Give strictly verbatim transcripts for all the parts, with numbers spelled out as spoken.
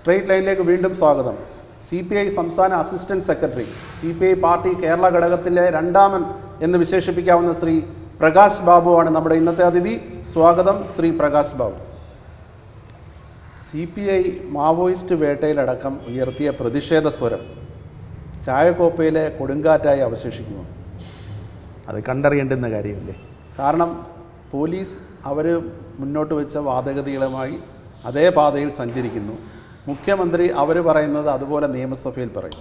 Straight ലൈനിലേക്ക് വീണ്ടും സ്വാഗതം. സി പി ഐ സംസ്ഥാന assistant secretary, C P I party Kerala ഘടകത്തിലെ രണ്ടാമൻ എന്ന് വിശേഷിപ്പിക്കാവുന്ന ശ്രീ പ്രകാശ് ബാബുവാണ് നമ്മുടെ ഇന്നത്തെ അതിഥി. സ്വാഗതം Shri Prakash Babu. C P I Maoist വേട്ടയിലടക്കം ഉയർത്തിയ പ്രതിഷേധ സ്വരം ചായക്കോപ്പയിലെ കൊടുങ്കാറ്റായി അവശേഷിക്കുമോ? അത് കണ്ടറിയേണ്ടുന്ന കാര്യമല്ലേ. കാരണം പോലീസ് അവർ മുന്നോട്ട് വെച്ച വാദഗതികളുമായി അതേ പാതയിൽ സഞ്ചരിക്കുന്നു. മുഖ്യമന്ത്രി അവർ പറയുന്നത് അതുപോലെ നിയമസഭയിൽ പറയും.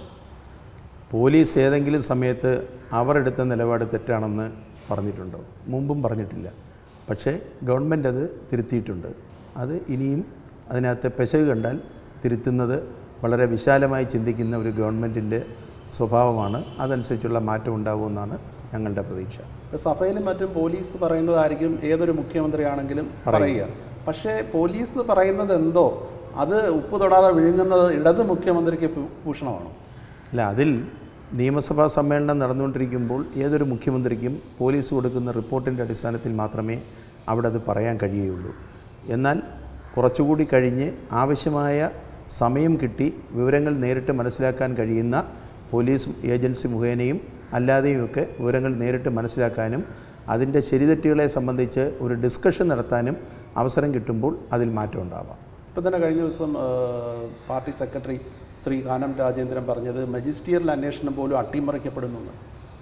പോലീസ് ഏതെങ്കിലും സമയത്ത് അവരെടുത്ത നിലപാട് തെറ്റാണെന്ന് പറഞ്ഞിട്ടുണ്ടോ? മുമ്പും പറഞ്ഞിട്ടില്ല. പക്ഷേ ഗവൺമെൻറ് അത് തിരുത്തിയിട്ടുണ്ട്. അത് ഇനിയും അതിനകത്ത് പെശക് കണ്ടാൽ തിരുത്തുന്നത് വളരെ വിശാലമായി ചിന്തിക്കുന്ന ഒരു ഗവൺമെൻറ്റിൻ്റെ സ്വഭാവമാണ്. അതനുസരിച്ചുള്ള മാറ്റം ഉണ്ടാകുമെന്നാണ് ഞങ്ങളുടെ പ്രതീക്ഷ. ഇപ്പോൾ സഭയിലും മറ്റും പോലീസ് പറയുന്നതായിരിക്കും ഏതൊരു മുഖ്യമന്ത്രിയാണെങ്കിലും പറയുക. പക്ഷേ പോലീസ് പറയുന്നത് എന്തോ അത് ഉപ്പ് തൊടാതെ വിഴുങ്ങുന്നത് ഇടത് മുഖ്യമന്ത്രിക്ക് ഭൂഷണമാണോ? അല്ല, അതിൽ നിയമസഭാ സമ്മേളനം നടന്നുകൊണ്ടിരിക്കുമ്പോൾ ഏതൊരു മുഖ്യമന്ത്രിക്കും പോലീസ് കൊടുക്കുന്ന റിപ്പോർട്ടിൻ്റെ അടിസ്ഥാനത്തിൽ മാത്രമേ അവിടെ അത് പറയാൻ കഴിയുകയുള്ളൂ. എന്നാൽ കുറച്ചുകൂടി കഴിഞ്ഞ് ആവശ്യമായ സമയം കിട്ടി വിവരങ്ങൾ നേരിട്ട് മനസ്സിലാക്കാൻ കഴിയുന്ന പോലീസ് ഏജൻസി മുഖേനയും അല്ലാതെയുമൊക്കെ വിവരങ്ങൾ നേരിട്ട് മനസ്സിലാക്കാനും അതിൻ്റെ ശരിതെറ്റുകളെ സംബന്ധിച്ച് ഒരു ഡിസ്കഷൻ നടത്താനും അവസരം കിട്ടുമ്പോൾ അതിൽ മാറ്റം ഉണ്ടാവാം. ഇപ്പം തന്നെ കഴിഞ്ഞ ദിവസം പാർട്ടി സെക്രട്ടറി ശ്രീ കാനം രാജേന്ദ്രൻ പറഞ്ഞത് മജിസ്റ്റീരിയൽ അന്വേഷണം പോലും അട്ടിമറിക്കപ്പെടുന്നു എന്ന്.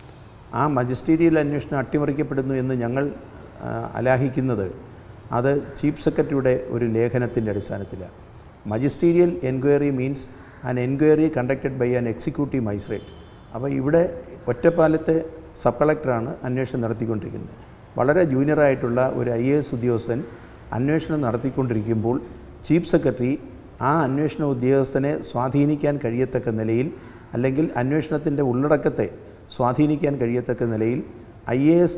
ആ മജിസ്റ്റീരിയൽ അന്വേഷണം അട്ടിമറിക്കപ്പെടുന്നു എന്ന് ഞങ്ങൾ അലാഹിക്കുന്നത് അത് ചീഫ് സെക്രട്ടറിയുടെ ഒരു ലേഖനത്തിൻ്റെ അടിസ്ഥാനത്തിലാണ്. Magisterial enquiry means an enquiry conducted by an executive magistrate. അപ്പോൾ ഇവിടെ ഒറ്റപ്പാലത്തെ സബ് കളക്ടറാണ് അന്വേഷണം നടത്തിക്കൊണ്ടിരിക്കുന്നത്. വളരെ ജൂനിയറായിട്ടുള്ള ഒരു ഐ എ എസ് ഉദ്യോഗസ്ഥൻ അന്വേഷണം നടത്തിക്കൊണ്ടിരിക്കുമ്പോൾ ചീഫ് സെക്രട്ടറി ആ അന്വേഷണ ഉദ്യോഗസ്ഥനെ സ്വാധീനിക്കാൻ കഴിയത്തക്ക നിലയിൽ അല്ലെങ്കിൽ അന്വേഷണത്തിൻ്റെ ഉള്ളടക്കത്തെ സ്വാധീനിക്കാൻ കഴിയത്തക്ക നിലയിൽ ഐ എ എസ്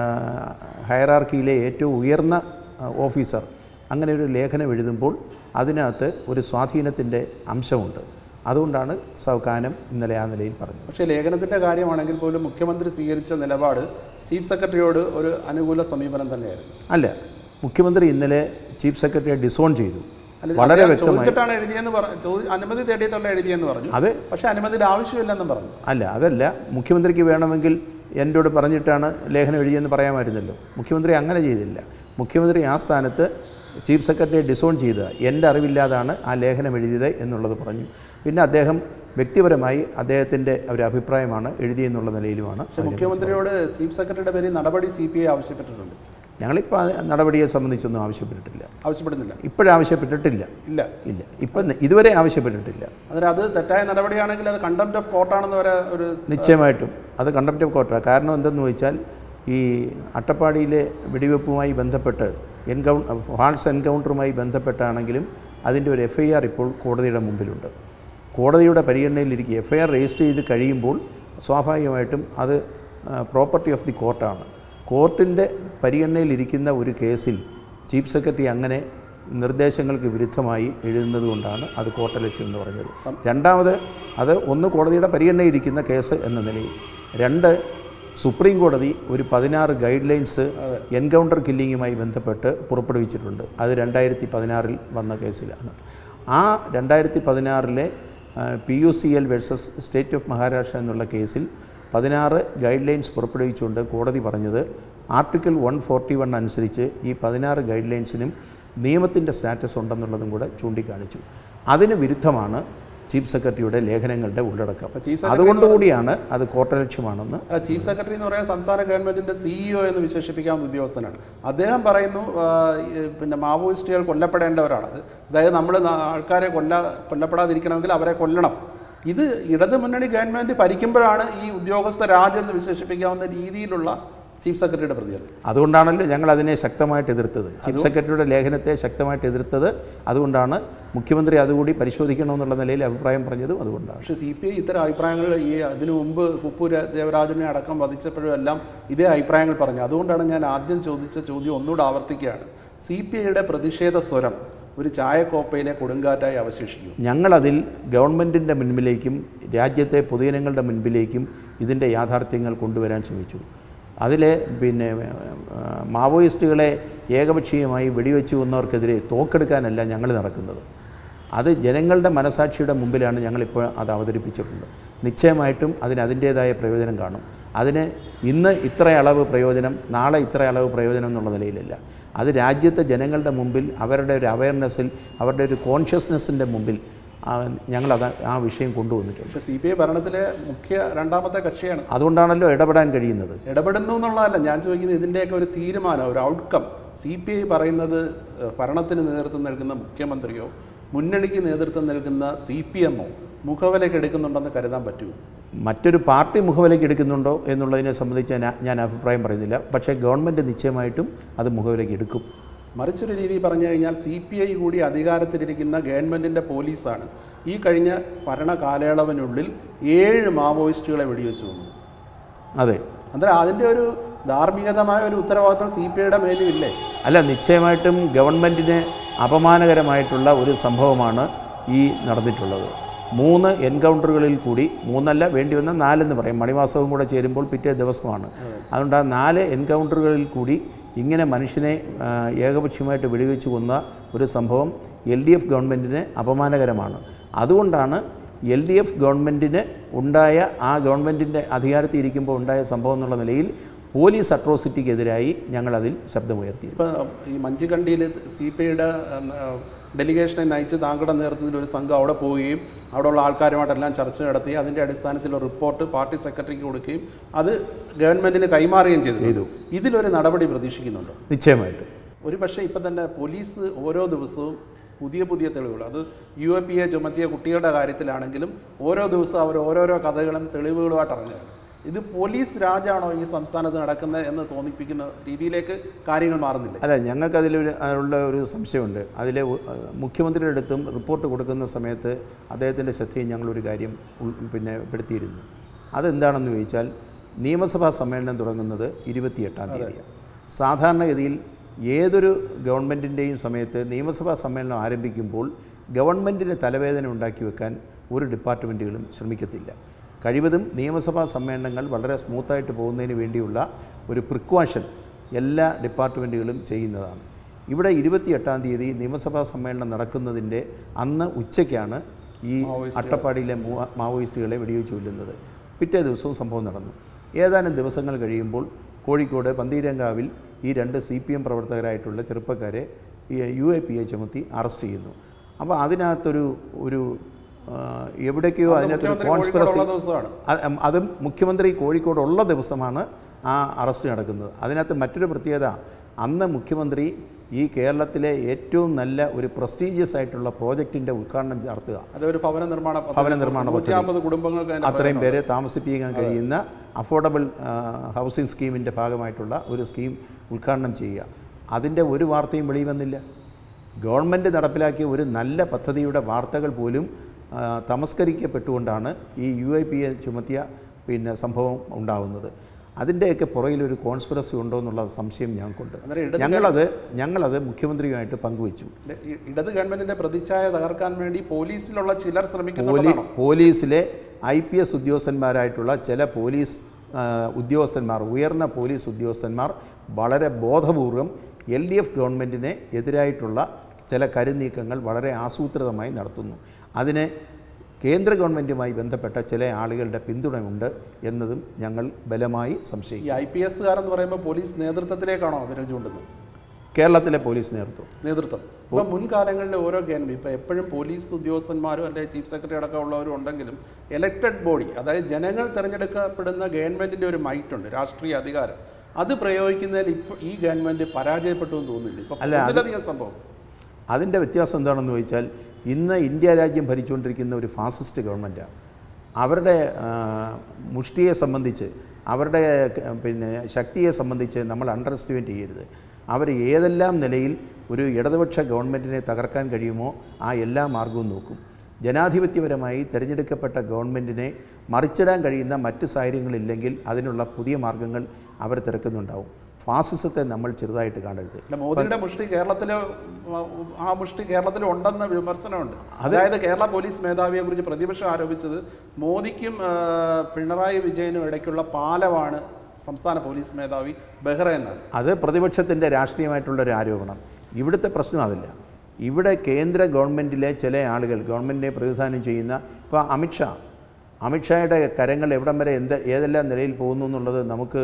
ഹയറാർക്കിയിലെ ഏറ്റവും ഉയർന്ന ഓഫീസർ അങ്ങനെ ഒരു ലേഖനം എഴുതുമ്പോൾ അതിനകത്ത് ഒരു സ്വാധീനത്തിൻ്റെ അംശമുണ്ട്. അതുകൊണ്ടാണ് സൗകാനം ഇന്നലെ ആ നിലയിൽ പറഞ്ഞത്. പക്ഷേ ലേഖനത്തിൻ്റെ കാര്യമാണെങ്കിൽ പോലും മുഖ്യമന്ത്രി സ്വീകരിച്ച നിലപാട് ചീഫ് സെക്രട്ടറിയോട് ഒരു അനുകൂല സമീപനം തന്നെയായിരുന്നു. അല്ല, മുഖ്യമന്ത്രി ഇന്നലെ ചീഫ് സെക്രട്ടറിയെ ഡിസോൺ ചെയ്തു. വളരെ വ്യക്തമായിട്ടാണ് എഴുതിയെന്ന് പറഞ്ഞു. അനുമതി തേടിയിട്ടല്ല എഴുതിയെന്ന് പറഞ്ഞു. അതെ, പക്ഷേ അനുമതിയുടെ ആവശ്യമില്ലെന്നും പറഞ്ഞു. അല്ല, അതല്ല, മുഖ്യമന്ത്രിക്ക് വേണമെങ്കിൽ എന്നോട് പറഞ്ഞിട്ടാണ് ലേഖനം എഴുതിയെന്ന് പറയാമായിരുന്നല്ലോ. മുഖ്യമന്ത്രി അങ്ങനെ ചെയ്തില്ല. മുഖ്യമന്ത്രി ആ സ്ഥാനത്ത് ചീഫ് സെക്രട്ടറിയെ ഡിസോൺ ചെയ്ത് എൻ്റെ അറിവില്ലാതാണ് ആ ലേഖനം എഴുതിയത് എന്നുള്ളത് പറഞ്ഞു. പിന്നെ അദ്ദേഹം വ്യക്തിപരമായി അദ്ദേഹത്തിൻ്റെ ഒരു അഭിപ്രായമാണ് എഴുതിയെന്നുള്ള നിലയിലുമാണ്. മുഖ്യമന്ത്രിയോട് ചീഫ് സെക്രട്ടറിയുടെ പേരിൽ നടപടി സി പി ഐ ആവശ്യപ്പെട്ടിട്ടുണ്ട്. ഞങ്ങളിപ്പോൾ നടപടിയെ സംബന്ധിച്ചൊന്നും ആവശ്യപ്പെട്ടിട്ടില്ല. ആവശ്യപ്പെടുന്നില്ല ഇപ്പോഴാവശ്യപ്പെട്ടിട്ടില്ല. ഇല്ല ഇല്ല ഇപ്പം ഇതുവരെ ആവശ്യപ്പെട്ടിട്ടില്ല. അതിന് അത് തെറ്റായ നടപടിയാണെങ്കിൽ അത് കണ്ടംപ്റ്റ് ഓഫ് കോർട്ടാണെന്ന് വരെ ഒരു നിശ്ചയമായിട്ടും അത് കണ്ടംപ്റ്റ് ഓഫ് കോർട്ടാണ്. കാരണം എന്തെന്ന് ചോദിച്ചാൽ ഈ അട്ടപ്പാടിയിലെ വെടിവെപ്പുമായി ബന്ധപ്പെട്ട് എൻകൗ ഫാൾസ് എൻകൗണ്ടറുമായി ബന്ധപ്പെട്ടാണെങ്കിലും അതിൻ്റെ ഒരു എഫ് ഐ ആർ ഇപ്പോൾ കോടതിയുടെ മുമ്പിലുണ്ട്. കോടതിയുടെ പരിഗണനയിലിരിക്കുക. എഫ് ഐ ആർ രജിസ്റ്റർ ചെയ്ത് കഴിയുമ്പോൾ സ്വാഭാവികമായിട്ടും അത് പ്രോപ്പർട്ടി ഓഫ് ദി കോർട്ടാണ്. കോർട്ടിൻ്റെ പരിഗണനയിലിരിക്കുന്ന ഒരു കേസിൽ ചീഫ് സെക്രട്ടറി അങ്ങനെ നിർദ്ദേശങ്ങൾക്ക് വിരുദ്ധമായി എഴുതുന്നത് കൊണ്ടാണ് അത് കോർട്ടലക്ഷ്യം എന്ന് പറഞ്ഞത്. രണ്ടാമത് അത് ഒന്ന് കോടതിയുടെ പരിഗണനയിലിരിക്കുന്ന കേസ് എന്ന നിലയിൽ, രണ്ട് സുപ്രീം കോടതി ഒരു പതിനാറ് ഗൈഡ് ലൈൻസ് എൻകൗണ്ടർ കില്ലിങ്ങുമായി ബന്ധപ്പെട്ട് പുറപ്പെടുവിച്ചിട്ടുണ്ട്. അത് രണ്ടായിരത്തി പതിനാറിൽ വന്ന കേസിലാണ്. ആ രണ്ടായിരത്തി പതിനാറിലെ P U C L versus state of Maharashtra എന്നുള്ള കേസിൽ പതിനാറ് ഗൈഡ് ലൈൻസ് പുറപ്പെടുവിച്ചുകൊണ്ട് കോടതി പറഞ്ഞത് ആർട്ടിക്കിൾ വൺ ഫോർട്ടി വൺ അനുസരിച്ച് ഈ പതിനാറ് ഗൈഡ് ലൈൻസിനും നിയമത്തിൻ്റെ സ്റ്റാറ്റസ് ഉണ്ടെന്നുള്ളതും കൂടെ ചൂണ്ടിക്കാണിച്ചു. അതിന് വിരുദ്ധമാണ് ചീഫ് സെക്രട്ടറിയുടെ ലേഖനങ്ങളുടെ ഉള്ളടക്കം. അതുകൊണ്ടുകൂടിയാണ് അത് കോർട്ടലക്ഷ്യമാണെന്ന്. ചീഫ് സെക്രട്ടറി എന്ന് പറയുന്നത് സംസ്ഥാന ഗവൺമെൻറ്റിൻ്റെ സിഇഒ എന്ന് വിശേഷിപ്പിക്കാവുന്ന ഉദ്യോഗസ്ഥനാണ്. അദ്ദേഹം പറയുന്നു പിന്നെ മാവോയിസ്റ്റുകൾ കൊല്ലപ്പെടേണ്ടവരാണത്. അതായത് നമ്മൾ ആൾക്കാരെ കൊല്ലാ കൊല്ലപ്പെടാതിരിക്കണമെങ്കിൽ അവരെ കൊല്ലണം. ഇത് ഇടതു മുന്നണി ഗവൺമെൻറ് ഭരിക്കുമ്പോഴാണ് ഈ ഉദ്യോഗസ്ഥ രാജ് എന്ന് വിശേഷിപ്പിക്കാവുന്ന രീതിയിലുള്ള ചീഫ് സെക്രട്ടറിയുടെ പ്രതികരണം. അതുകൊണ്ടാണല്ലോ ഞങ്ങൾ അതിനെ ശക്തമായിട്ട് എതിർത്തത്. ചീഫ് സെക്രട്ടറിയുടെ ലേഖനത്തെ ശക്തമായിട്ട് എതിർത്തത് അതുകൊണ്ടാണ്. മുഖ്യമന്ത്രി അതുകൂടി പരിശോധിക്കണമെന്നുള്ള നിലയിൽ അഭിപ്രായം പറഞ്ഞതും അതുകൊണ്ടാണ്. പക്ഷേ സി പി ഐ ഇത്തരം അഭിപ്രായങ്ങൾ ഈ അതിനു മുമ്പ് കുപ്പു ദേവരാജനെ അടക്കം വധിച്ചപ്പോഴും എല്ലാം ഇതേ അഭിപ്രായങ്ങൾ പറഞ്ഞു. അതുകൊണ്ടാണ് ഞാൻ ആദ്യം ചോദിച്ച ചോദ്യം ഒന്നുകൂടെ ആവർത്തിക്കുകയാണ്. സി പി ഐയുടെ പ്രതിഷേധ സ്വരം ഒരു ചായക്കോപ്പയിലെ കൊടുങ്കാറ്റായി അവശേഷിക്കും. ഞങ്ങളതിൽ ഗവൺമെൻറ്റിൻ്റെ മുൻപിലേക്കും രാജ്യത്തെ പൊതുജനങ്ങളുടെ മുൻപിലേക്കും ഇതിൻ്റെ യാഥാർത്ഥ്യങ്ങൾ കൊണ്ടുവരാൻ ശ്രമിച്ചു. അതിലെ പിന്നെ മാവോയിസ്റ്റുകളെ ഏകപക്ഷീയമായി വെടിവെച്ച് കൊന്നവർക്കെതിരെ തോക്കെടുക്കാനല്ല ഞങ്ങൾ നടക്കുന്നത്. അത് ജനങ്ങളുടെ മനസാക്ഷിയുടെ മുമ്പിലാണ് ഞങ്ങളിപ്പോൾ അത് അവതരിപ്പിച്ചിട്ടുള്ളത്. നിശ്ചയമായിട്ടും അതിന് അതിൻ്റേതായ പ്രയോജനം കാണും. അതിന് ഇന്ന് ഇത്ര അളവ് പ്രയോജനം, നാളെ ഇത്ര അളവ് പ്രയോജനം എന്നുള്ള നിലയിലല്ല. അത് രാജ്യത്തെ ജനങ്ങളുടെ മുമ്പിൽ അവരുടെ ഒരു അവയർനെസ്സിൽ, അവരുടെ ഒരു കോൺഷ്യസ്നെസ്സിൻ്റെ മുമ്പിൽ ഞങ്ങളത് ആ വിഷയം കൊണ്ടുവന്നിട്ടുണ്ട്. പക്ഷേ സി പി ഐ ഭരണത്തിലെ മുഖ്യ രണ്ടാമത്തെ കക്ഷിയാണ്. അതുകൊണ്ടാണല്ലോ ഇടപെടാൻ കഴിയുന്നത്. ഇടപെടുന്നു എന്നുള്ളതല്ല ഞാൻ ചോദിക്കുന്നത്, ഇതിൻ്റെയൊക്കെ ഒരു തീരുമാനം, ഒരു ഔട്ട്കം സി പി ഐ പറയുന്നത് ഭരണത്തിന് നേതൃത്വം നൽകുന്ന മുഖ്യമന്ത്രിയോ മുന്നണിക്ക് നേതൃത്വം നൽകുന്ന സി പി എമ്മോ മുഖവിലേക്ക് എടുക്കുന്നുണ്ടെന്ന് കരുതാൻ പറ്റുമോ? മറ്റൊരു പാർട്ടി മുഖവിലേക്ക് എടുക്കുന്നുണ്ടോ എന്നുള്ളതിനെ സംബന്ധിച്ച് ഞാൻ ഞാൻ അഭിപ്രായം പറയുന്നില്ല. പക്ഷേ ഗവൺമെൻറ് നിശ്ചയമായിട്ടും അത് മുഖവിലേക്ക് എടുക്കും. മറിച്ചൊരു രീതി പറഞ്ഞു കഴിഞ്ഞാൽ സി പി ഐ കൂടി അധികാരത്തിലിരിക്കുന്ന ഗവൺമെൻറ്റിൻ്റെ പോലീസാണ് ഈ കഴിഞ്ഞ ഭരണ കാലയളവിനുള്ളിൽ ഏഴ് മാവോയിസ്റ്റുകളെ വെടിവെച്ചു വന്നത്. അതെ, അന്നേരം അതിൻ്റെ ഒരു ധാർമ്മികതമായ ഒരു ഉത്തരവാദിത്വം സി പി ഐയുടെ മേലും ഇല്ലേ? അല്ല, നിശ്ചയമായിട്ടും ഗവൺമെൻറ്റിന് അപമാനകരമായിട്ടുള്ള ഒരു സംഭവമാണ് ഈ നടന്നിട്ടുള്ളത്. മൂന്ന് എൻകൗണ്ടറുകളിൽ കൂടി, മൂന്നല്ല വേണ്ടി വന്ന നാലെന്ന് പറയും, മണിമാസവും കൂടെ ചേരുമ്പോൾ പിറ്റേ ദിവസമാണ്. അതുകൊണ്ട് ആ നാല് എൻകൗണ്ടറുകളിൽ കൂടി ഇങ്ങനെ മനുഷ്യനെ ഏകപക്ഷീയമായിട്ട് വെടിവെച്ച് കൊന്ന ഒരു സംഭവം എൽ ഡി എഫ് ഗവൺമെൻറ്റിന് അപമാനകരമാണ്. അതുകൊണ്ടാണ് എൽ ഡി എഫ് ഗവൺമെൻറ്റിന് ഉണ്ടായ, ആ ഗവൺമെൻറ്റിൻ്റെ അധികാരത്തിൽ ഇരിക്കുമ്പോൾ ഉണ്ടായ സംഭവം എന്നുള്ള നിലയിൽ പോലീസ് അട്രോസിറ്റിക്കെതിരായി ഞങ്ങളതിൽ ശബ്ദമുയർത്തി. ഇപ്പോൾ ഈ മഞ്ചുകണ്ടിയിൽ സി പി ഐയുടെ ഡെലിഗേഷനെ നയിച്ച് താങ്കളുടെ നേതൃത്വത്തിൽ ഒരു സംഘം അവിടെ പോവുകയും അവിടെയുള്ള ആൾക്കാരുമായിട്ടെല്ലാം ചർച്ച നടത്തി അതിൻ്റെ അടിസ്ഥാനത്തിൽ റിപ്പോർട്ട് പാർട്ടി സെക്രട്ടറിക്ക് കൊടുക്കുകയും അത് ഗവൺമെൻറ്റിന് കൈമാറുകയും ചെയ്തു. ഇതിലൊരു നടപടി പ്രതീക്ഷിക്കുന്നുണ്ടോ? നിശ്ചയമായിട്ടും. ഒരു പക്ഷേ ഇപ്പം തന്നെ പോലീസ് ഓരോ ദിവസവും പുതിയ പുതിയ തെളിവുകൾ, അത് യു എ പി എ ചുമത്തിയ കുട്ടികളുടെ കാര്യത്തിലാണെങ്കിലും ഓരോ ദിവസവും അവർ ഓരോരോ കഥകളും തെളിവുകളുമായിട്ട് ഇറങ്ങുകയാണ്. ഇത് പോലീസ് രാജാണോ ഈ സംസ്ഥാനത്ത് നടക്കുന്നത് എന്ന് തോന്നിപ്പിക്കുന്ന രീതിയിലേക്ക് കാര്യങ്ങൾ മാറുന്നില്ല? അല്ല, ഞങ്ങൾക്കതിലൊരു ഉള്ള ഒരു സംശയമുണ്ട്. അതിൽ മുഖ്യമന്ത്രിയുടെ അടുത്തും റിപ്പോർട്ട് കൊടുക്കുന്ന സമയത്ത് അദ്ദേഹത്തിൻ്റെ ശ്രദ്ധയും ഞങ്ങളൊരു കാര്യം പിന്നെ പെടുത്തിയിരുന്നു. അതെന്താണെന്ന് ചോദിച്ചാൽ, നിയമസഭാ സമ്മേളനം തുടങ്ങുന്നത് ഇരുപത്തിയെട്ടാം തീയതിയാണ്. സാധാരണഗതിയിൽ ഏതൊരു ഗവൺമെൻറ്റിൻ്റെയും സമയത്ത് നിയമസഭാ സമ്മേളനം ആരംഭിക്കുമ്പോൾ ഗവൺമെൻറ്റിന് തലവേദന ഉണ്ടാക്കി വെക്കാൻ ഒരു ഡിപ്പാർട്ട്മെൻറ്റുകളും ശ്രമിക്കത്തില്ല. കഴിവതും നിയമസഭാ സമ്മേളനങ്ങൾ വളരെ സ്മൂത്തായിട്ട് പോകുന്നതിന് വേണ്ടിയുള്ള ഒരു പ്രിക്കോഷൻ എല്ലാ ഡിപ്പാർട്ട്മെൻറ്റുകളും ചെയ്യുന്നതാണ്. ഇവിടെ ഇരുപത്തിയെട്ടാം തീയതി നിയമസഭാ സമ്മേളനം നടക്കുന്നതിൻ്റെ അന്ന് ഉച്ചയ്ക്കാണ് ഈ അട്ടപ്പാടിയിലെ മാവോയിസ്റ്റുകളെ വെടിവെച്ച് കൊല്ലുന്നത്. പിറ്റേ ദിവസവും സംഭവം നടന്നു. ഏതാനും ദിവസങ്ങൾ കഴിയുമ്പോൾ കോഴിക്കോട് പന്തീരങ്കാവിൽ ഈ രണ്ട് സി പി എം പ്രവർത്തകരായിട്ടുള്ള ചെറുപ്പക്കാരെ യു എ പി എ ചുമത്തി അറസ്റ്റ് ചെയ്യുന്നു. അപ്പോൾ അതിനകത്തൊരു ഒരു എവിടേക്കോ അതിനകത്തൊരു കോൺസ്പിറസി, അതും മുഖ്യമന്ത്രി കോഴിക്കോടുള്ള ദിവസമാണ് ആ അറസ്റ്റ് നടക്കുന്നത്. അതിനകത്ത് മറ്റൊരു പ്രത്യേകത, അന്ന് മുഖ്യമന്ത്രി ഈ കേരളത്തിലെ ഏറ്റവും നല്ല ഒരു പ്രസ്റ്റീജിയസ് ആയിട്ടുള്ള പ്രോജക്റ്റിൻ്റെ ഉദ്ഘാടനം നടത്തുക. അതൊരു ഭവന നിർമ്മാണ ഭവന നിർമ്മാണ പദ്ധതി, കുടുംബങ്ങൾക്ക് അത്രയും പേരെ താമസിപ്പിക്കാൻ കഴിയുന്ന അഫോർഡബിൾ ഹൗസിംഗ് സ്കീമിൻ്റെ ഭാഗമായിട്ടുള്ള ഒരു സ്കീം ഉദ്ഘാടനം ചെയ്യുക. അതിൻ്റെ ഒരു വാർത്തയും വെളിയിൽ വന്നില്ല. ഗവൺമെൻറ് നടപ്പിലാക്കിയ ഒരു നല്ല പദ്ധതിയുടെ വാർത്തകൾ പോലും തമസ്കരിക്കപ്പെട്ടുകൊണ്ടാണ് ഈ യു ഐ പി എ ചുമത്തിയ പിന്നെ സംഭവം ഉണ്ടാകുന്നത്. അതിൻ്റെയൊക്കെ പുറകിലൊരു കോൺസ്പിറസി ഉണ്ടോ എന്നുള്ള സംശയം ഞങ്ങൾക്കുണ്ട്. ഞങ്ങളത് ഞങ്ങളത് മുഖ്യമന്ത്രിയുമായിട്ട് പങ്കുവച്ചു. ഇടത് ഗവൺമെൻറ്റിൻ്റെ പ്രതിച്ഛായ തകർക്കാൻ വേണ്ടി പോലീസിലുള്ള ചിലർ ശ്രമിക്കുന്നു. പോലീസിലെ ഐ പി എസ് ഉദ്യോഗസ്ഥന്മാരായിട്ടുള്ള ചില പോലീസ് ഉദ്യോഗസ്ഥന്മാർ, ഉയർന്ന പോലീസ് ഉദ്യോഗസ്ഥന്മാർ വളരെ ബോധപൂർവം എൽ ഡി എഫ് ഗവൺമെൻറ്റിന് എതിരായിട്ടുള്ള ചില കരുനീക്കങ്ങൾ വളരെ ആസൂത്രിതമായി നടത്തുന്നു. അതിന് കേന്ദ്ര ഗവൺമെൻറ്റുമായി ബന്ധപ്പെട്ട ചില ആളുകളുടെ പിന്തുണയുണ്ട് എന്നതും ഞങ്ങൾ ബലമായി സംശയിക്കും. ഈ ഐ പി എസ്സുകാരെന്ന് പറയുമ്പോൾ പോലീസ് നേതൃത്വത്തിലേക്കാണോ വിരൽ ചൂണ്ടുന്നത്? കേരളത്തിലെ പോലീസ് നേതൃത്വം നേതൃത്വം ഇപ്പോൾ മുൻകാലങ്ങളിൽ ഓരോ ഗവൺമെൻറ് ഇപ്പോൾ എപ്പോഴും പോലീസ് ഉദ്യോഗസ്ഥന്മാരും അല്ലെങ്കിൽ ചീഫ് സെക്രട്ടറി അടക്കമുള്ളവരും ഉണ്ടെങ്കിലും എലക്റ്റഡ് ബോഡി, അതായത് ജനങ്ങൾ തിരഞ്ഞെടുക്കപ്പെടുന്ന ഗവൺമെൻറ്റിൻ്റെ ഒരു മൈറ്റുണ്ട്, രാഷ്ട്രീയ അധികാരം. അത് പ്രയോഗിക്കുന്നതിൽ ഇപ്പോൾ ഈ ഗവൺമെൻറ് പരാജയപ്പെട്ടു എന്ന് തോന്നുന്നില്ല. ഇപ്പോൾ അതിലധികം സംഭവം. അതിൻ്റെ വ്യത്യാസം എന്താണെന്ന് ചോദിച്ചാൽ, ഇന്ന് ഇന്ത്യ രാജ്യം ഭരിച്ചുകൊണ്ടിരിക്കുന്ന ഒരു ഫാസിസ്റ്റ് ഗവൺമെൻറ്റാണ്. അവരുടെ മുഷ്ടിയെ സംബന്ധിച്ച്, അവരുടെ പിന്നെ ശക്തിയെ സംബന്ധിച്ച് നമ്മൾ അണ്ടർ എസ്റ്റിമേറ്റ് ചെയ്യരുത്. അവർ ഏതെല്ലാം നിലയിൽ ഒരു ഇടതുപക്ഷ ഗവൺമെൻറ്റിനെ തകർക്കാൻ കഴിയുമോ ആ എല്ലാ മാർഗവും നോക്കും. ജനാധിപത്യപരമായി തിരഞ്ഞെടുക്കപ്പെട്ട ഗവൺമെൻറ്റിനെ മറിച്ചിടാൻ കഴിയുന്ന മറ്റ് സാഹചര്യങ്ങളില്ലെങ്കിൽ അതിനുള്ള പുതിയ മാർഗങ്ങൾ അവർ തിരക്കുന്നുണ്ടാവും. ഫാസിസത്തെ നമ്മൾ ചെറുതായിട്ട് കാണരുത്. മോദിയുടെ മുഷ്ടി കേരളത്തിൽ, ആ മുഷ്ടി കേരളത്തിൽ ഉണ്ടെന്ന വിമർശനമുണ്ട്. അതായത് കേരള പോലീസ് മേധാവിയെ കുറിച്ച് പ്രതിപക്ഷം ആരോപിച്ചത് മോദിക്കും പിണറായി വിജയനും ഇടയ്ക്കുള്ള പാലമാണ് സംസ്ഥാന പോലീസ് മേധാവി ബെഹ്റ എന്നാണ്. അത് പ്രതിപക്ഷത്തിൻ്റെ രാഷ്ട്രീയമായിട്ടുള്ളൊരു ആരോപണം. ഇവിടുത്തെ പ്രശ്നം അതില്ല. ഇവിടെ കേന്ദ്ര ഗവൺമെൻറ്റിലെ ചില ആളുകൾ ഗവൺമെൻറ്റിനെ പ്രതിനിധാനം ചെയ്യുന്ന ഇപ്പോൾ അമിത്ഷാ അമിത്ഷായുടെ കരങ്ങൾ എവിടം വരെ എന്ത് ഏതെല്ലാം നിലയിൽ പോകുന്നു എന്നുള്ളത് നമുക്ക്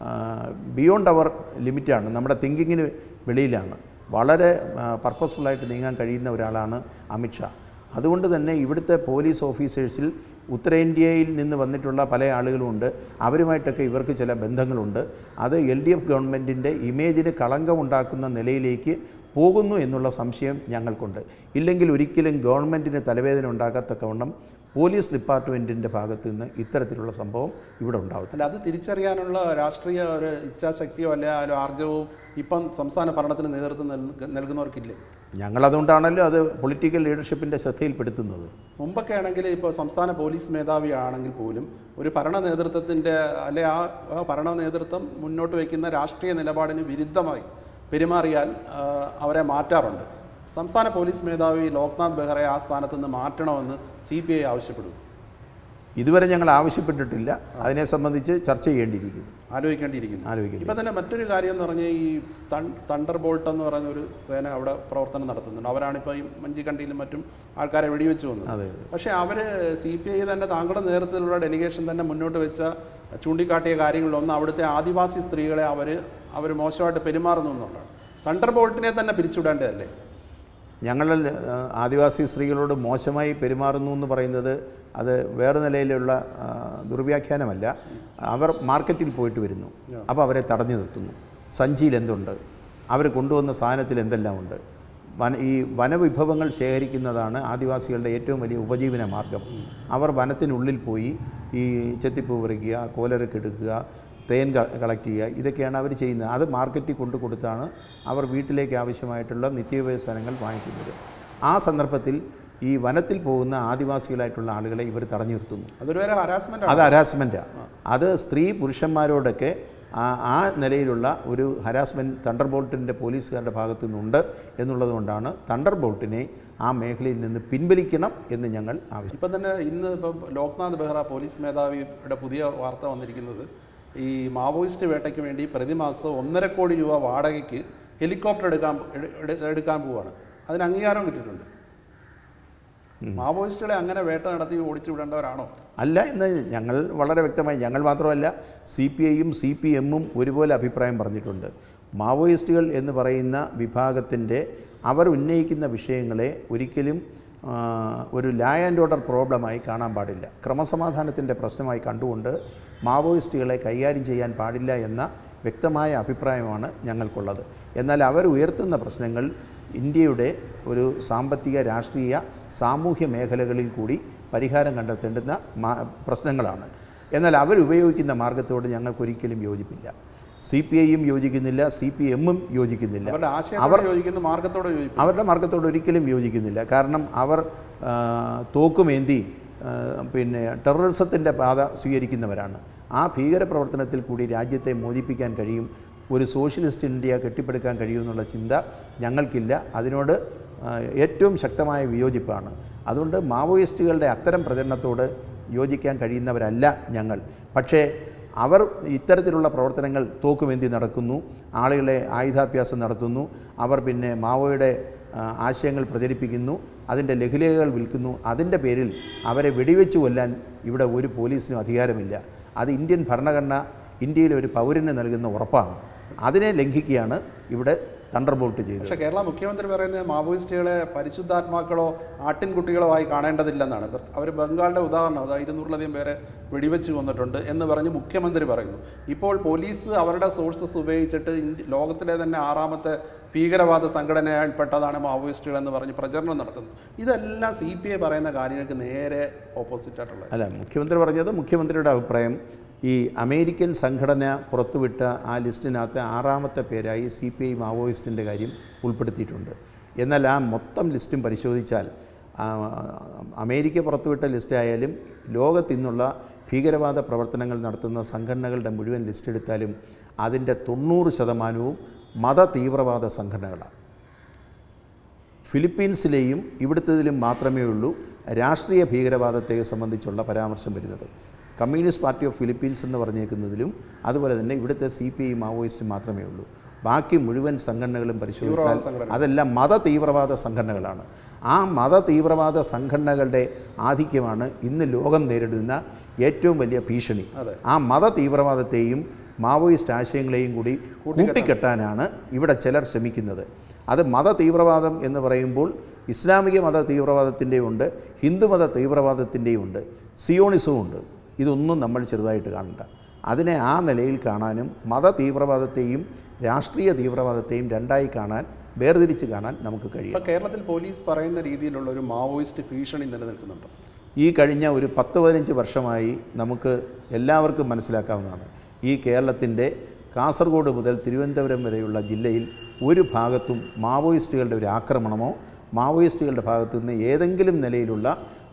ബിയോണ്ട് അവർ ലിമിറ്റാണ്, നമ്മുടെ തിങ്കിങ്ങിന് വെളിയിലാണ്. വളരെ പർപ്പസ്ഫുള്ളായിട്ട് നീങ്ങാൻ കഴിയുന്ന ഒരാളാണ് അമിത്ഷാ. അതുകൊണ്ട് തന്നെ ഇവിടുത്തെ പോലീസ് ഓഫീസേഴ്സിൽ ഉത്തരേന്ത്യയിൽ നിന്ന് വന്നിട്ടുള്ള പല ആളുകളുമുണ്ട്. അവരുമായിട്ടൊക്കെ ഇവർക്ക് ചില ബന്ധങ്ങളുണ്ട്. അത് എൽ ഡി എഫ് ഗവൺമെൻറ്റിൻ്റെ ഇമേജിന് കളങ്കമുണ്ടാക്കുന്ന നിലയിലേക്ക് പോകുന്നു എന്നുള്ള സംശയം ഞങ്ങൾക്കുണ്ട്. ഇല്ലെങ്കിൽ ഒരിക്കലും ഗവൺമെൻറ്റിന് തലവേദന ഉണ്ടാകത്തക്കവണ്ണം പോലീസ് ഡിപ്പാർട്ട്മെൻറ്റിൻ്റെ ഭാഗത്തു നിന്ന് ഇത്തരത്തിലുള്ള സംഭവം ഇവിടെ ഉണ്ടാകും. അല്ല, അത് തിരിച്ചറിയാനുള്ള രാഷ്ട്രീയ ഒരു ഇച്ഛാശക്തിയോ അല്ലെ ഒരു ആർജവവും ഇപ്പം സംസ്ഥാന ഭരണത്തിന് നേതൃത്വം നൽകുന്നവർക്കില്ലേ? ഞങ്ങളതുകൊണ്ടാണല്ലോ അത് പൊളിറ്റിക്കൽ ലീഡർഷിപ്പിൻ്റെ ശ്രദ്ധയിൽപ്പെടുത്തുന്നത്. മുമ്പൊക്കെ ആണെങ്കിൽ ഇപ്പോൾ സംസ്ഥാന പോലീസ് മേധാവി ആണെങ്കിൽ പോലും ഒരു ഭരണ നേതൃത്വത്തിൻ്റെ അല്ലെ ആ ഭരണ നേതൃത്വം മുന്നോട്ട് വയ്ക്കുന്ന രാഷ്ട്രീയ നിലപാടിന് വിരുദ്ധമായി പെരുമാറിയാൽ അവരെ മാറ്റാറുണ്ട്. സംസ്ഥാന പോലീസ് മേധാവി ലോക്നാഥ് ബെഹ്റയെ ആ സ്ഥാനത്ത് നിന്ന് മാറ്റണമെന്ന് സി പി ഐ ആവശ്യപ്പെടുന്നു. ഇതുവരെ ഞങ്ങൾ ആവശ്യപ്പെട്ടിട്ടില്ല. അതിനെ സംബന്ധിച്ച് ചർച്ച ചെയ്യേണ്ടിയിരിക്കുന്നു, ആലോചിക്കേണ്ടിയിരിക്കുന്നു ആലോചിക്കേണ്ടി ഇപ്പം തന്നെ മറ്റൊരു കാര്യം എന്ന് പറഞ്ഞാൽ ഈ തണ്ടർ ബോൾട്ട് എന്ന് പറയുന്ന ഒരു സേന അവിടെ പ്രവർത്തനം നടത്തുന്നുണ്ട്. അവരാണിപ്പോൾ ഈ മഞ്ചിക്കണ്ടിയിലും മറ്റും ആൾക്കാരെ വെടിവെച്ച് വന്നത്. അതെ. പക്ഷേ അവർ സി പി ഐ തന്നെ താങ്കളുടെ നേതൃത്വത്തിലുള്ള ഡെലിഗേഷൻ തന്നെ മുന്നോട്ട് വെച്ച ചൂണ്ടിക്കാട്ടിയ കാര്യങ്ങളിലൊന്ന് അവിടുത്തെ ആദിവാസി സ്ത്രീകളെ അവർ അവർ മോശമായിട്ട് പെരുമാറുന്നു എന്നുള്ളതാണ്. തണ്ടർ ബോൾട്ടിനെ തന്നെ പിരിച്ചുവിടേണ്ടതല്ലേ? ഞങ്ങൾ ആദിവാസി സ്ത്രീകളോട് മോശമായി പെരുമാറുന്നു എന്ന് പറയുന്നത് അത് വേറെ നിലയിലുള്ള ദുർവ്യാഖ്യാനമല്ല. അവർ മാർക്കറ്റിൽ പോയിട്ട് വരുന്നു, അപ്പോൾ അവരെ തടഞ്ഞു നിർത്തുന്നു. സഞ്ചിയിൽ എന്തുണ്ട്, അവർ കൊണ്ടുവന്ന സാധനത്തിൽ എന്തെല്ലാം ഉണ്ട്. വന ഈ വനവിഭവങ്ങൾ ശേഖരിക്കുന്നതാണ് ആദിവാസികളുടെ ഏറ്റവും വലിയ ഉപജീവന മാർഗം. അവർ വനത്തിനുള്ളിൽ പോയി ഈ ചെത്തിപ്പൂ പറിക്കുക, കോലരക്കെടുക്കുക, തേൻ കളക്ട് ചെയ്യുക, ഇതൊക്കെയാണ് അവർ ചെയ്യുന്നത്. അത് മാർക്കറ്റിൽ കൊണ്ടു കൊടുത്താണ് അവർ വീട്ടിലേക്ക് ആവശ്യമായിട്ടുള്ള നിത്യോപയോഗ സാധനങ്ങൾ വാങ്ങിക്കുന്നത്. ആ സന്ദർഭത്തിൽ ഈ വനത്തിൽ പോകുന്ന ആദിവാസികളായിട്ടുള്ള ആളുകളെ ഇവർ തടഞ്ഞു നിർത്തുന്നു. അതൊരു ഹരാസ്മെൻ്റ് അത് ഹരാസ്മെൻറ്റാണ്. അത് സ്ത്രീ പുരുഷന്മാരോടൊക്കെ ആ ആ നിലയിലുള്ള ഒരു ഹരാസ്മെൻറ്റ് തണ്ടർ ബോൾട്ടിൻ്റെ പോലീസുകാരുടെ ഭാഗത്തു നിന്നുണ്ട് എന്നുള്ളതുകൊണ്ടാണ് തണ്ടർ ബോൾട്ടിനെ ആ മേഖലയിൽ നിന്ന് പിൻവലിക്കണം എന്ന് ഞങ്ങൾ ആവശ്യം. ഇപ്പം തന്നെ ഇന്ന് ഇപ്പം ലോക്നാഥ് ബെഹ്റ പോലീസ് മേധാവിയുടെ പുതിയ വാർത്ത വന്നിരിക്കുന്നത് ഈ മാവോയിസ്റ്റ് വേട്ടയ്ക്ക് വേണ്ടി പ്രതിമാസം ഒന്നര കോടി രൂപ വാടകയ്ക്ക് ഹെലികോപ്റ്റർ എടുക്കാൻ എടുക്കാൻ പോവുകയാണ്. അതിന് അംഗീകാരം കിട്ടിയിട്ടുണ്ട്. മാവോയിസ്റ്റുകളെ അങ്ങനെ വേട്ട നടത്തി ഓടിച്ചു വിടേണ്ടവരാണോ? അല്ല എന്ന് ഞങ്ങൾ വളരെ വ്യക്തമായി, ഞങ്ങൾ മാത്രമല്ല സി പി ഐയും സി പി എമ്മും ഒരുപോലെ അഭിപ്രായം പറഞ്ഞിട്ടുണ്ട്. മാവോയിസ്റ്റുകൾ എന്ന് പറയുന്ന വിഭാഗത്തിൻ്റെ അവർ ഉന്നയിക്കുന്ന വിഷയങ്ങളെ ഒരിക്കലും ഒരു ലാ ആൻഡ് ഓർഡർ പ്രോബ്ലമായി കാണാൻ പാടില്ല. ക്രമസമാധാനത്തിൻ്റെ പ്രശ്നമായി കണ്ടുകൊണ്ട് മാവോയിസ്റ്റുകളെ കൈകാര്യം ചെയ്യാൻ പാടില്ല എന്ന വ്യക്തമായ അഭിപ്രായമാണ് ഞങ്ങൾക്കുള്ളത്. എന്നാൽ അവർ ഉയർത്തുന്ന പ്രശ്നങ്ങൾ ഇന്ത്യയുടെ ഒരു സാമ്പത്തിക, രാഷ്ട്രീയ, സാമൂഹ്യ മേഖലകളിൽ കൂടി പരിഹാരം കണ്ടെത്തേണ്ടുന്ന പ്രശ്നങ്ങളാണ്. എന്നാൽ അവരുപയോഗിക്കുന്ന മാർഗത്തോട് ഞങ്ങൾക്കൊരിക്കലും യോജിപ്പില്ല. സി പി ഐയും യോജിക്കുന്നില്ല, സി പി എമ്മും യോജിക്കുന്നില്ല. അവർ അവരുടെ മാർഗത്തോട് ഒരിക്കലും യോജിക്കുന്നില്ല. കാരണം അവർ തോക്കുമേന്തി പിന്നെ ടെററിസത്തിൻ്റെ പാത സ്വീകരിക്കുന്നവരാണ്. ആ ഭീകരപ്രവർത്തനത്തിൽ കൂടി രാജ്യത്തെ മോചിപ്പിക്കാൻ കഴിയും, ഒരു സോഷ്യലിസ്റ്റ് ഇന്ത്യ കെട്ടിപ്പടുക്കാൻ കഴിയുമെന്നുള്ള ചിന്ത ഞങ്ങൾക്കില്ല. അതിനോട് ഏറ്റവും ശക്തമായ വിയോജിപ്പാണ്. അതുകൊണ്ട് മാവോയിസ്റ്റുകളുടെ അത്തരം പ്രചരണത്തോട് യോജിക്കാൻ കഴിയുന്നവരല്ല ഞങ്ങൾ. പക്ഷേ അവർ ഇത്തരത്തിലുള്ള പ്രവർത്തനങ്ങൾ തോക്കുമേന്തി നടക്കുന്നു, ആളുകളെ ആയുധാഭ്യാസം നടത്തുന്നു, അവർ പിന്നെ മാവോയുടെ ആശയങ്ങൾ പ്രചരിപ്പിക്കുന്നു, അതിൻ്റെ ലഘുലേഖകൾ വിൽക്കുന്നു. അതിൻ്റെ പേരിൽ അവരെ വെടിവെച്ച് കൊല്ലാൻ ഇവിടെ ഒരു പോലീസിനും അധികാരമില്ല. അത് ഇന്ത്യൻ ഭരണഘടന ഇന്ത്യയിലെ ഒരു പൗരന് നൽകുന്ന ഉറപ്പാണ്. അതിനെ ലംഘിക്കുകയാണ് ഇവിടെ തണ്ടർ ബോൾട്ട് ചെയ്തത്. പക്ഷേ കേരള മുഖ്യമന്ത്രി പറയുന്നത് മാവോയിസ്റ്റുകളെ പരിശുദ്ധാത്മാക്കളോ ആട്ടിൻകുട്ടികളോ ആയി കാണേണ്ടതില്ലെന്നാണ്. അവർ ബംഗാളിൻ്റെ ഉദാഹരണം, അതായത് ഇരുന്നൂറിലധികം പേരെ വെടിവെച്ച് കൊന്നിട്ടുണ്ട് എന്ന് പറഞ്ഞ് മുഖ്യമന്ത്രി പറയുന്നു. ഇപ്പോൾ പോലീസ് അവരുടെ സോഴ്സസ് ഉപയോഗിച്ചിട്ട് ലോകത്തിലെ തന്നെ ആറാമത്തെ ഭീകരവാദ സംഘടനയിൽപ്പെട്ടതാണ് മാവോയിസ്റ്റുകൾ എന്ന് പറഞ്ഞ് പ്രചരണം നടത്തുന്നു. ഇതെല്ലാം സി പി ഐ പറയുന്ന കാര്യങ്ങൾക്ക് നേരെ ഓപ്പോസിറ്റായിട്ടുള്ളത്. അല്ല, മുഖ്യമന്ത്രി പറഞ്ഞത് മുഖ്യമന്ത്രിയുടെ അഭിപ്രായം ഈ അമേരിക്കൻ സംഘടന പുറത്തുവിട്ട ആ ലിസ്റ്റിനകത്ത് ആറാമത്തെ പേരായി സി പി ഐ മാവോയിസ്റ്റിൻ്റെ കാര്യം ഉൾപ്പെടുത്തിയിട്ടുണ്ട്. എന്നാൽ ആ മൊത്തം ലിസ്റ്റും പരിശോധിച്ചാൽ അമേരിക്ക പുറത്തുവിട്ട ലിസ്റ്റായാലും ലോകത്തിന്നുള്ള ഭീകരവാദ പ്രവർത്തനങ്ങൾ നടത്തുന്ന സംഘടനകളുടെ മുഴുവൻ ലിസ്റ്റ് എടുത്താലും അതിൻ്റെ തൊണ്ണൂറ് ശതമാനവും മത തീവ്രവാദ സംഘടനകളാണ്. ഫിലിപ്പീൻസിലെയും ഇവിടുത്തതിലും മാത്രമേ ഉള്ളൂ രാഷ്ട്രീയ ഭീകരവാദത്തെ സംബന്ധിച്ചുള്ള പരാമർശം വരുന്നത്. കമ്മ്യൂണിസ്റ്റ് പാർട്ടി ഓഫ് ഫിലിപ്പീൻസ് എന്ന് പറഞ്ഞേക്കുന്നതിലും അതുപോലെ തന്നെ ഇവിടുത്തെ സി പി ഐ മാവോയിസ്റ്റ് മാത്രമേ ഉള്ളൂ. ബാക്കി മുഴുവൻ സംഘടനകളും പരിശോധിച്ചാൽ അതെല്ലാം മത തീവ്രവാദ സംഘടനകളാണ്. ആ മത തീവ്രവാദ സംഘടനകളുടെ ആധിക്യമാണ് ഇന്ന് ലോകം നേരിടുന്ന ഏറ്റവും വലിയ ഭീഷണി. ആ മത തീവ്രവാദത്തെയും മാവോയിസ്റ്റ് ആശയങ്ങളെയും കൂടി കൂട്ടിക്കെട്ടാനാണ് ഇവിടെ ചിലർ ശ്രമിക്കുന്നത്. അത് മത തീവ്രവാദം എന്ന് പറയുമ്പോൾ ഇസ്ലാമിക മത തീവ്രവാദത്തിൻ്റെയും ഉണ്ട്, ഹിന്ദുമത തീവ്രവാദത്തിൻ്റെയും ഉണ്ട്, സിയോണിസവും ഉണ്ട്. ഇതൊന്നും നമ്മൾ ചെറുതായിട്ട് കാണണ്ട. അതിനെ ആ നിലയിൽ കാണാനും മത തീവ്രവാദത്തെയും രാഷ്ട്രീയ തീവ്രവാദത്തെയും രണ്ടായി കാണാൻ, വേർതിരിച്ച് കാണാൻ നമുക്ക് കഴിയും. കേരളത്തിൽ പോലീസ് പറയുന്ന രീതിയിലുള്ള ഒരു മാവോയിസ്റ്റ് ഭീഷണി നിലനിൽക്കുന്നുണ്ട്. ഈ കഴിഞ്ഞ ഒരു പത്ത് പതിനഞ്ച് വർഷമായി നമുക്ക് എല്ലാവർക്കും മനസ്സിലാക്കാവുന്നതാണ്. ഈ കേരളത്തിൻ്റെ കാസർഗോഡ് മുതൽ തിരുവനന്തപുരം വരെയുള്ള ജില്ലയിൽ ഒരു ഭാഗത്തും മാവോയിസ്റ്റുകളുടെ ഒരു ആക്രമണമോ മാവോയിസ്റ്റുകളുടെ ഭാഗത്തു നിന്ന് ഏതെങ്കിലും നിലയിലുള്ള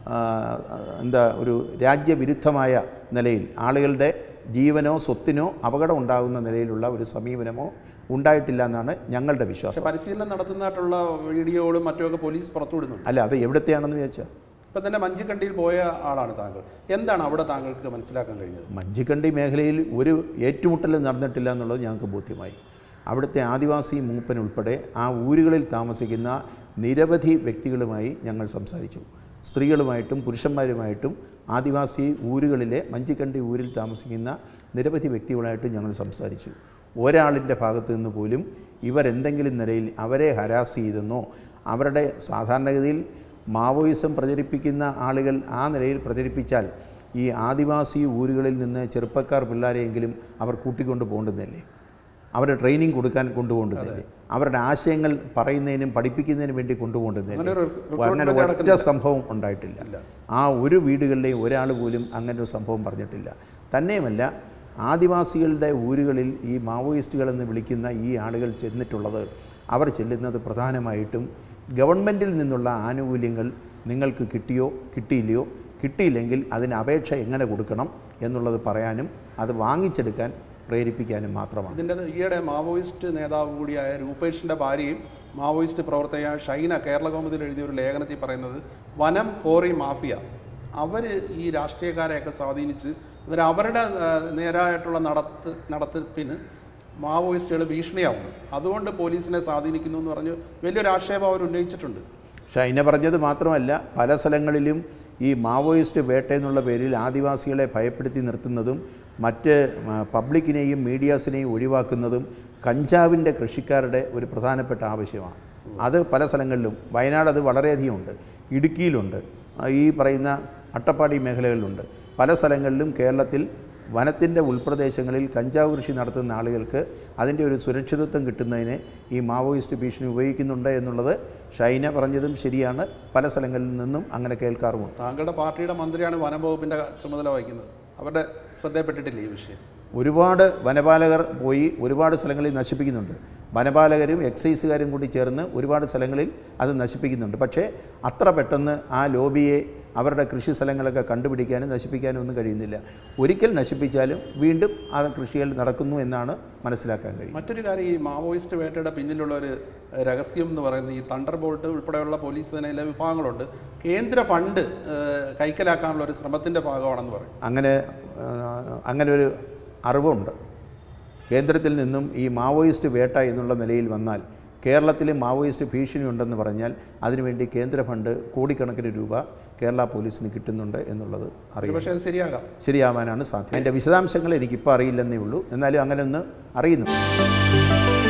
എന്താ ഒരു രാജ്യവിരുദ്ധമായ നിലയിൽ ആളുകളുടെ ജീവനോ സ്വത്തിനോ അപകടം ഉണ്ടാകുന്ന നിലയിലുള്ള ഒരു സമീപനമോ ഉണ്ടായിട്ടില്ല എന്നാണ് ഞങ്ങളുടെ വിശ്വാസം. പരിശീലനം നടത്തുന്നതായിട്ടുള്ള വീഡിയോകളും മറ്റുമൊക്കെ പോലീസ് പുറത്തുവിടുന്നുണ്ട്. അല്ല, അത് എവിടത്തെയാണെന്ന് വിചാരിച്ചാൽ ഇപ്പം തന്നെ മഞ്ചിക്കണ്ടിയിൽ പോയ ആളാണ് താങ്കൾ. എന്താണ് അവിടെ താങ്കൾക്ക് മനസ്സിലാക്കാൻ കഴിഞ്ഞത്? മഞ്ചിക്കണ്ടി മേഖലയിൽ ഒരു ഏറ്റുമുട്ടൽ നടന്നിട്ടില്ല എന്നുള്ളത് ഞങ്ങൾക്ക് ബോധ്യമായി. അവിടുത്തെ ആദിവാസി മൂപ്പൻ ഉൾപ്പെടെ ആ ഊരുകളിൽ താമസിക്കുന്ന നിരവധി വ്യക്തികളുമായി ഞങ്ങൾ സംസാരിച്ചു. സ്ത്രീകളുമായിട്ടും പുരുഷന്മാരുമായിട്ടും ആദിവാസി ഊരുകളിലെ മഞ്ചിക്കണ്ടി ഊരിൽ താമസിക്കുന്ന നിരവധി വ്യക്തികളായിട്ടും ഞങ്ങൾ സംസാരിച്ചു. ഒരാളിൻ്റെ ഭാഗത്തു നിന്ന് പോലും ഇവരെന്തെങ്കിലും നിലയിൽ അവരെ ഹരാസ് ചെയ്തെന്നോ, അവരുടെ സാധാരണഗതിയിൽ മാവോയിസം പ്രചരിപ്പിക്കുന്ന ആളുകൾ ആ നിലയിൽ പ്രചരിപ്പിച്ചാൽ ഈ ആദിവാസി ഊരുകളിൽ നിന്ന് ചെറുപ്പക്കാർ പിള്ളേരെയെങ്കിലും അവർ കൂട്ടിക്കൊണ്ട് പോകേണ്ടതല്ലേ, അവരുടെ ട്രെയിനിങ് കൊടുക്കാൻ കൊണ്ടുപോകേണ്ടതല്ലേ, അവരുടെ ആശയങ്ങൾ പറയുന്നതിനും പഠിപ്പിക്കുന്നതിനും വേണ്ടി കൊണ്ടുപോകേണ്ടതല്ലേ. അങ്ങനെ ഒറ്റ സംഭവം ഉണ്ടായിട്ടില്ല. ആ ഒരു വീടുകളിലെയും ഒരാൾ പോലും അങ്ങനെ ഒരു സംഭവം പറഞ്ഞിട്ടില്ല. തന്നെയുമല്ല, ആദിവാസികളുടെ ഊരുകളിൽ ഈ മാവോയിസ്റ്റുകളെന്ന് വിളിക്കുന്ന ഈ ആളുകൾ ചെന്നിട്ടുള്ളത്, അവർ ചെല്ലുന്നത് പ്രധാനമായിട്ടും ഗവൺമെൻറ്റിൽ നിന്നുള്ള ആനുകൂല്യങ്ങൾ നിങ്ങൾക്ക് കിട്ടിയോ കിട്ടിയില്ലയോ, കിട്ടിയില്ലെങ്കിൽ അതിന് അപേക്ഷ എങ്ങനെ കൊടുക്കണം എന്നുള്ളത് പറയാനും അത് വാങ്ങിച്ചെടുക്കാൻ പ്രേരിപ്പിക്കാനും മാത്രമാണ്. ഇതിൻ്റെ ഈയിടെ മാവോയിസ്റ്റ് നേതാവ് കൂടിയായ രൂപേഷിൻ്റെ ഭാര്യയും മാവോയിസ്റ്റ് പ്രവർത്തകയായ ഷൈന കേരള കൗമുദിയിൽ എഴുതിയ ഒരു ലേഖനത്തിൽ പറയുന്നത് വനം കോറി മാഫിയ അവർ ഈ രാഷ്ട്രീയക്കാരെയൊക്കെ സ്വാധീനിച്ച് എന്നിട്ട് അവരുടെ നേരായിട്ടുള്ള നടത്ത് നടത്തിപ്പിന് മാവോയിസ്റ്റുകൾ ഭീഷണിയാവുന്നു, അതുകൊണ്ട് പോലീസിനെ സ്വാധീനിക്കുന്നു എന്ന് പറഞ്ഞ് വലിയൊരു ആക്ഷേപം അവർ ഉന്നയിച്ചിട്ടുണ്ട്. ഷൈന പറഞ്ഞത് മാത്രമല്ല, പല സ്ഥലങ്ങളിലും ഈ മാവോയിസ്റ്റ് വേട്ട എന്നുള്ള പേരിൽ ആദിവാസികളെ ഭയപ്പെടുത്തി നിർത്തുന്നതും മറ്റ് പബ്ലിക്കിനെയും മീഡിയാസിനെയും ഒഴിവാക്കുന്നതും കഞ്ചാവിൻ്റെ കൃഷിക്കാരുടെ ഒരു പ്രധാനപ്പെട്ട ആവശ്യമാണ്. അത് പല സ്ഥലങ്ങളിലും, വയനാട് അത് വളരെയധികം ഉണ്ട്, ഇടുക്കിയിലുണ്ട്, ഈ പറയുന്ന അട്ടപ്പാടി മേഖലകളിലുണ്ട്. പല സ്ഥലങ്ങളിലും കേരളത്തിൽ വനത്തിൻ്റെ ഉൾപ്രദേശങ്ങളിൽ കഞ്ചാവ് കൃഷി നടത്തുന്ന ആളുകൾക്ക് അതിൻ്റെ ഒരു സുരക്ഷിതത്വം കിട്ടുന്നതിന് ഈ മാവോയിസ്റ്റ് ഭീഷണി ഉപയോഗിക്കുന്നുണ്ട് എന്നുള്ളത് ഷൈന പറഞ്ഞതും ശരിയാണ്. പല സ്ഥലങ്ങളിൽ നിന്നും അങ്ങനെ കേൾക്കാറുമുണ്ട്. താങ്കളുടെ പാർട്ടിയുടെ മന്ത്രിയാണ് വനം വകുപ്പിൻ്റെ ചുമതല വഹിക്കുന്നത്, അവരുടെ ശ്രദ്ധയപ്പെട്ടിട്ടില്ല ഈ വിഷയം? ഒരുപാട് വനപാലകർ പോയി ഒരുപാട് സ്ഥലങ്ങളിൽ നശിപ്പിക്കുന്നുണ്ട്. വനപാലകരും എക്സൈസുകാരും കൂടി ചേർന്ന് ഒരുപാട് സ്ഥലങ്ങളിൽ അത് നശിപ്പിക്കുന്നുണ്ട്. പക്ഷേ അത്ര പെട്ടെന്ന് ആ ലോബിയെ അവരുടെ കൃഷി സ്ഥലങ്ങളൊക്കെ കണ്ടുപിടിക്കാനും നശിപ്പിക്കാനും ഒന്നും കഴിയുന്നില്ല. ഒരിക്കൽ നശിപ്പിച്ചാലും വീണ്ടും ആ കൃഷികൾ നടക്കുന്നു എന്നാണ് മനസ്സിലാക്കാൻ കഴിയും. മറ്റൊരു കാര്യം, ഈ മാവോയിസ്റ്റ് വേട്ടയുടെ പിന്നിലുള്ള ഒരു രഹസ്യം എന്ന് പറയുന്നത് ഈ തണ്ടർ ബോൾട്ട് ഉൾപ്പെടെയുള്ള പോലീസ് സേനയിലെ വിഭാഗങ്ങളുണ്ട്, കേന്ദ്ര ഫണ്ട് കൈക്കലാക്കാനുള്ള ഒരു ശ്രമത്തിൻ്റെ ഭാഗമാണെന്ന് പറയും. അങ്ങനെ അങ്ങനെ ഒരു അറിവുണ്ട്. കേന്ദ്രത്തിൽ നിന്നും ഈ മാവോയിസ്റ്റ് വേട്ട എന്നുള്ള നിലയിൽ വന്നാൽ കേരളത്തിൽ മാവോയിസ്റ്റ് ഭീഷണി ഉണ്ടെന്ന് പറഞ്ഞാൽ അതിനുവേണ്ടി കേന്ദ്ര ഫണ്ട് കോടിക്കണക്കിന് രൂപ കേരള പോലീസിന് കിട്ടുന്നുണ്ട് എന്നുള്ളത് അറിയാം. പക്ഷേ അത് ശരിയാകാം ശരിയാവാനാണ് സാധ്യത. അതിൻ്റെ വിശദാംശങ്ങൾ എനിക്കിപ്പോൾ അറിയില്ലെന്നേ ഉള്ളൂ, എന്നാലും അങ്ങനെ ഒന്ന് അറിയുന്നു.